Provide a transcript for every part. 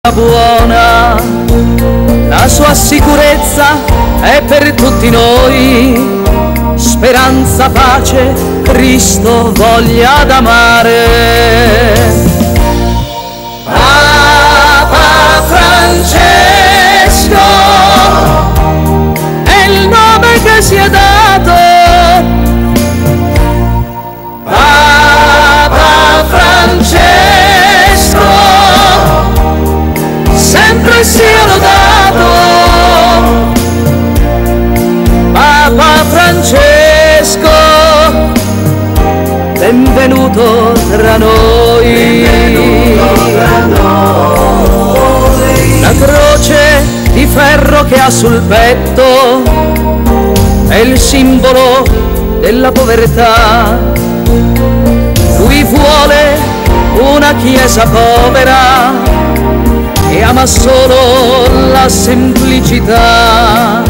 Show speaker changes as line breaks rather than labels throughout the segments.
buona, la sua sicurezza è per tutti noi, speranza, pace, Cristo voglia d'amare. Papa Francesco è il nome che si è dato, Papa Francesco sempre sia lodato, Papa Francesco benvenuto tra noi. La croce di ferro che ha sul petto è il simbolo della povertà. Lui vuole una chiesa povera e ama solo la semplicità.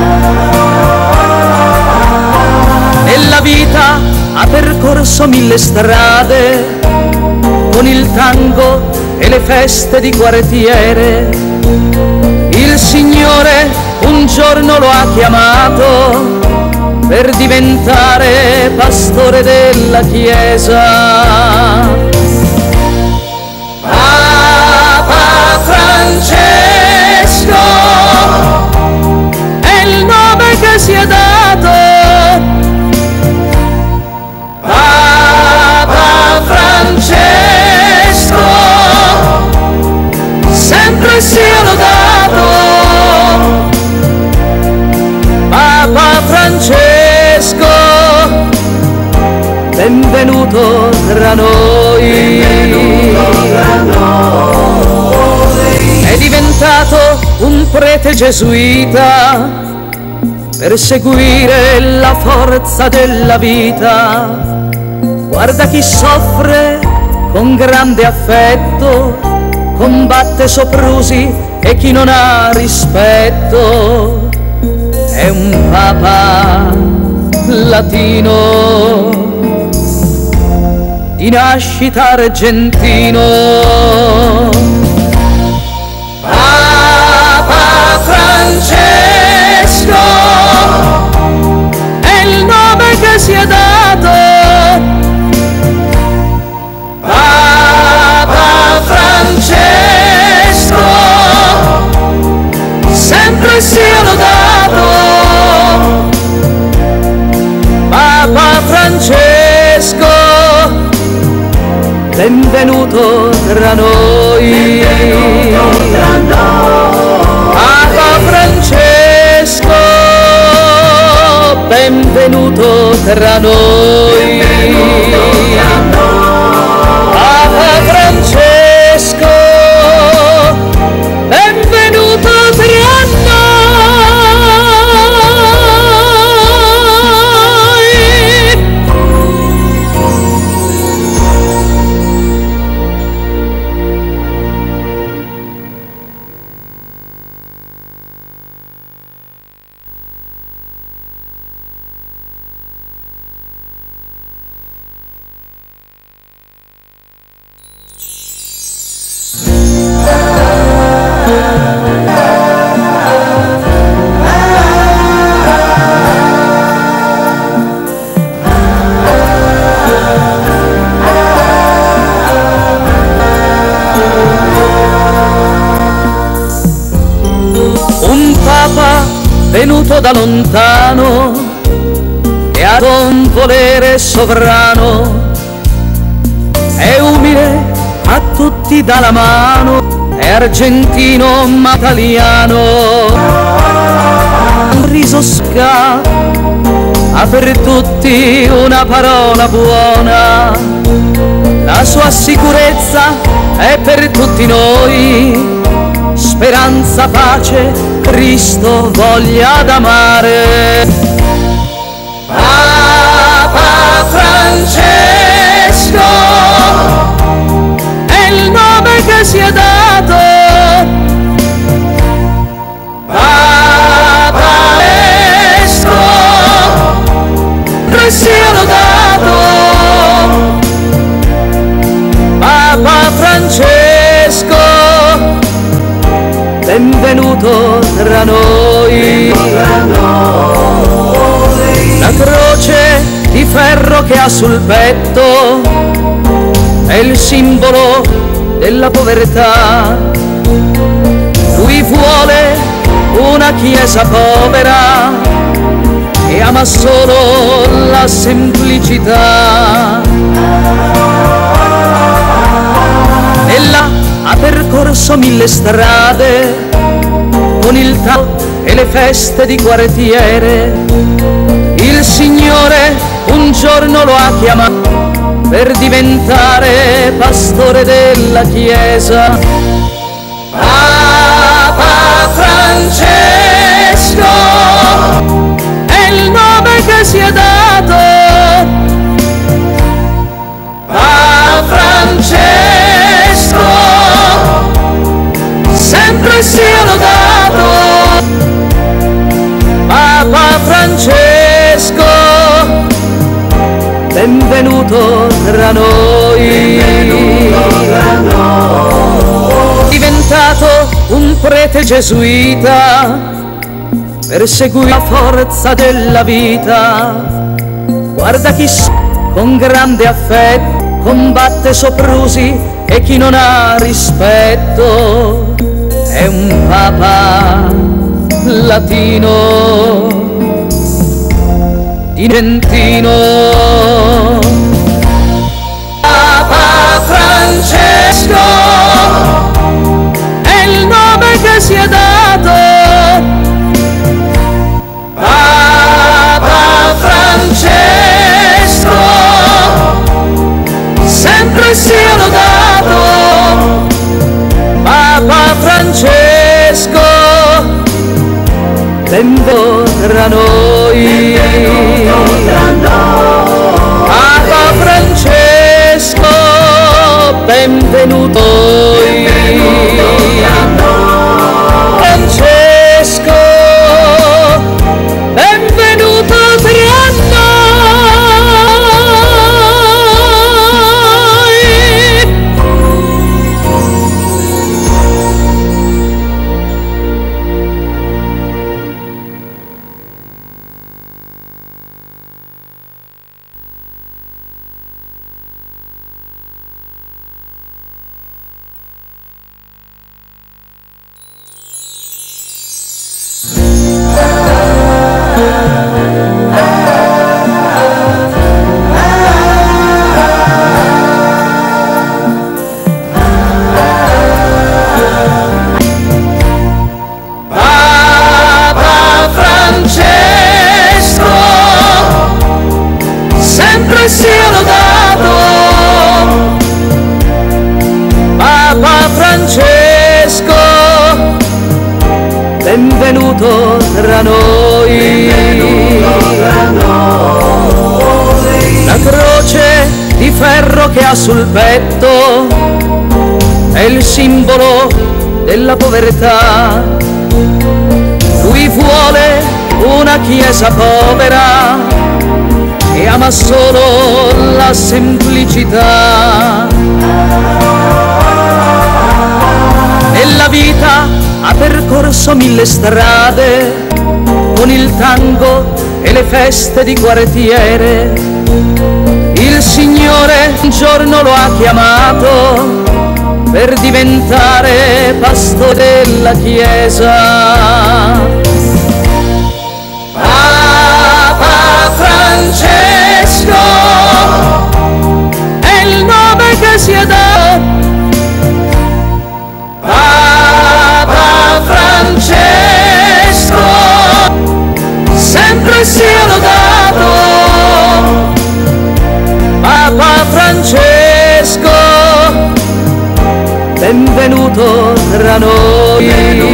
Nella vita ha percorso 1000 strade con il tango e le feste di quartiere. Il Signore un giorno lo ha chiamato per diventare pastore della Chiesa. Papa Francesco è il nome che si è dato, Papa Francesco sempre sia lodato, Papa Francesco benvenuto tra noi. È diventato un prete gesuita per seguire la forza della vita. Guarda chi soffre con grande affetto, combatte soprusi e chi non ha rispetto. È un papa latino di nascita argentino. Papa Francesco è il nome che si è dato, Papa Francesco sempre sia lodato, Papa Francesco benvenuto tra noi. Papa Francesco benvenuto tra noi. Papa Francesco benvenuto tra noi. Venuto da lontano e ha un volere sovrano, è umile, a tutti dà la mano, è argentino ma italiano. Un riso ha per tutti una parola buona, la sua sicurezza è per tutti noi, speranza, pace, Cristo voglia d'amare. Papa Francesco è il nome che si è dato, Papa Francesco sia lodato, Papa Francesco benvenuto tra noi. La croce di ferro che ha sul petto è il simbolo della povertà. Lui vuole una chiesa povera e ama solo la semplicità. Ella ha percorso 1000 strade con il tango e le feste di quartiere. Il Signore un giorno lo ha chiamato per diventare pastore della Chiesa. Papa Francesco è il nome che si è dato. Papa Francesco sempre sia lodato. Papa Francesco benvenuto tra noi. Diventato un prete gesuita per seguire la forza della vita. Guarda chi con grande affetto combatte soprusi e chi non ha rispetto. È un papa latino di Trentino. Papa Francesco è il nome che si è dato. Papa Francesco sempre sia lodato. Papa Francesco benvenuto tra noi. Papa Francesco benvenuto. Francesco benvenuto tra noi. Papa Francesco sempre sia lodato. Papa Francesco benvenuto tra noi. La croce di ferro che ha sul petto è il simbolo della povertà. Lui vuole una chiesa povera e ama solo la semplicità. Nella vita ha percorso 1000 strade con il tango e le feste di quartiere. Il Signore un giorno lo ha chiamato per diventare pastore della Chiesa. Papa Francesco è il nome che si è dato. Papa Francesco sempre sia lodato. Papa Francesco benvenuto tra noi.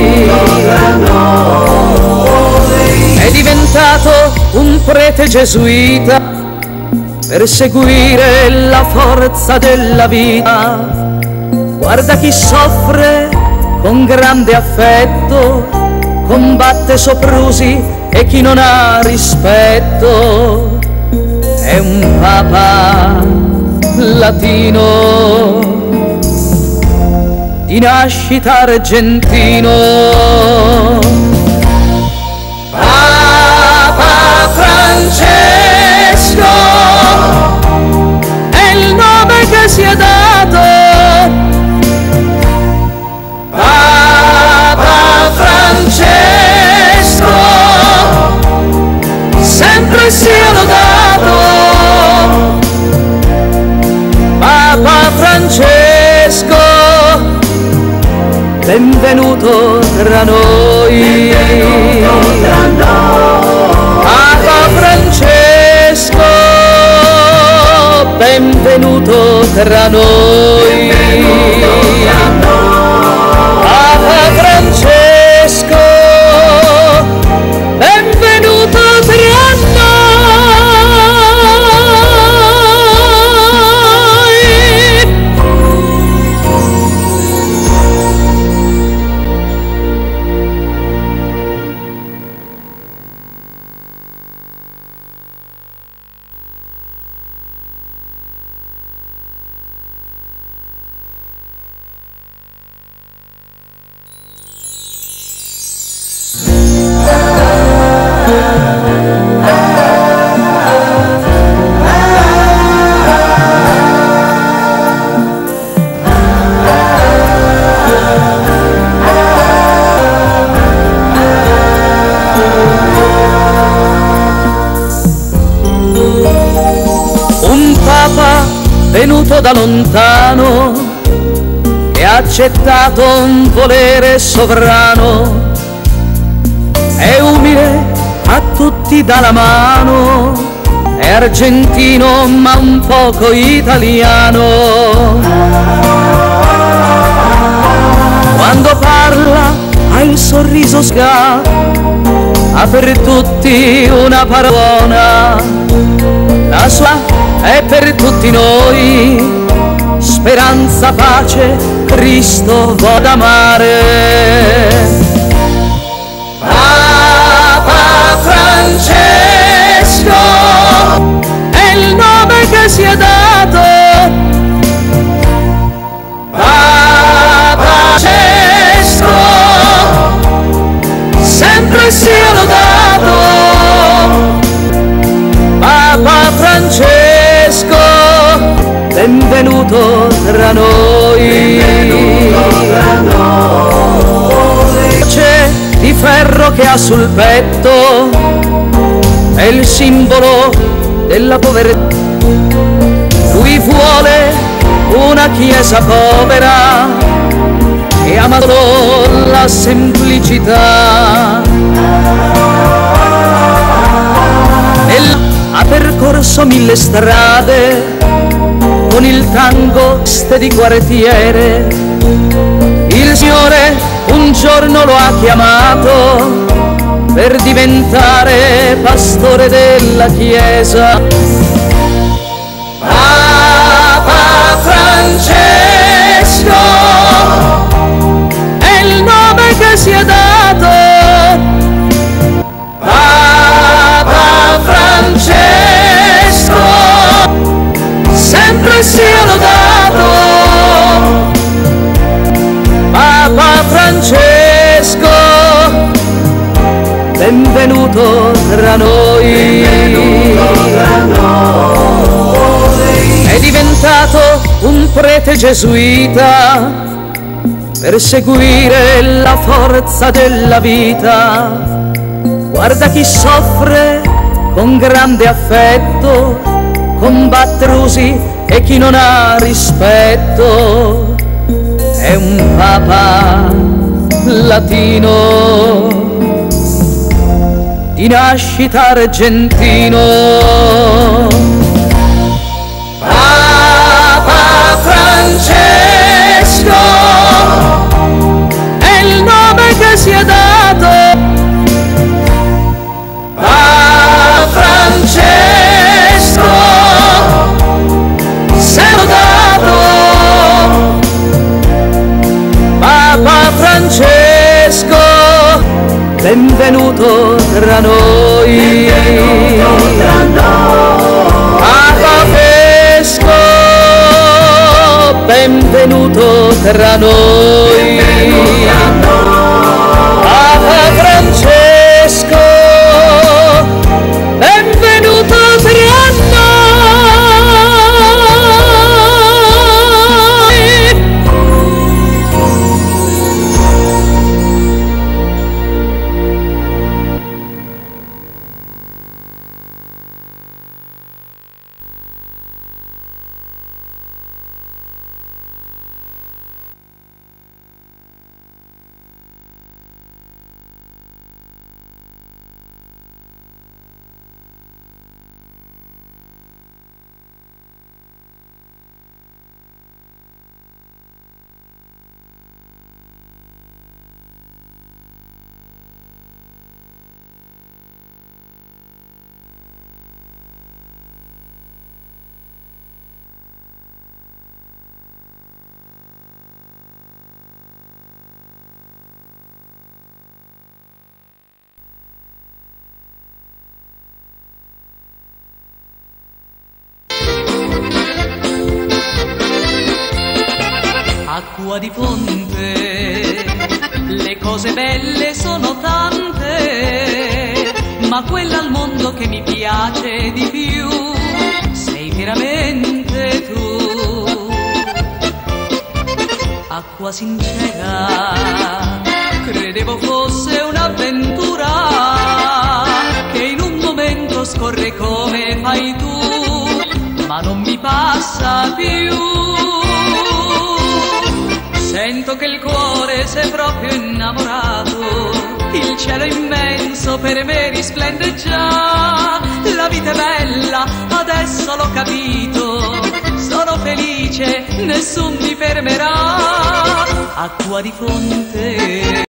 È diventato un prete gesuita per seguire la forza della vita. Guarda chi soffre con grande affetto, combatte soprusi e chi non ha rispetto. È un papa latino di nascita argentino. Papa Francesco è il nome che si è dato. Papa Francesco sempre sia lodato. Papa Francesco, benvenuto tra noi. Papa Francesco, benvenuto tra noi. Papa Francesco, benvenuto tra venuto da lontano e ha accettato un volere sovrano, è umile, a tutti dà la mano, è argentino ma un poco italiano. Quando parla ha il sorriso sga, ha per tutti una parola, la sua è per tutti noi, speranza, pace, Cristo vuol amare. Papa Francesco è il nome che si è dato. Papa Francesco sempre sia lodato. Papa Francesco, benvenuto tra noi. C'è di ferro che ha sul petto, è il simbolo della povertà. Lui vuole una chiesa povera e ama solo la semplicità. Ha percorso 1000 strade con il tango di quartiere. Il Signore un giorno lo ha chiamato per diventare pastore della Chiesa. Papa Francesco è il nome che si è dato. Papa Francesco sempre sia lodato. Papa Francesco, benvenuto tra noi. È diventato un prete gesuita per seguire la forza della vita. Guarda chi soffre con grande affetto, combatte rusi e chi non ha rispetto. È un papa latino di nascita argentino. Papa Francesco è il nome che si è dato. Papa Francesco se l'ho dato. Papa Francesco, benvenuto tra noi. Papa Francesco, benvenuto tra noi. Papa Francesco, benvenuto tra noi.
Acqua di fonte, le cose belle sono tante, ma quella al mondo che mi piace di più sei veramente tu. Acqua sincera, credevo fosse un'avventura che in un momento scorre come fai tu, ma non mi passa più. Sento che il cuore si è proprio innamorato, il cielo immenso per me risplende già. La vita è bella, adesso l'ho capito, sono felice, nessun mi fermerà. Acqua di fonte.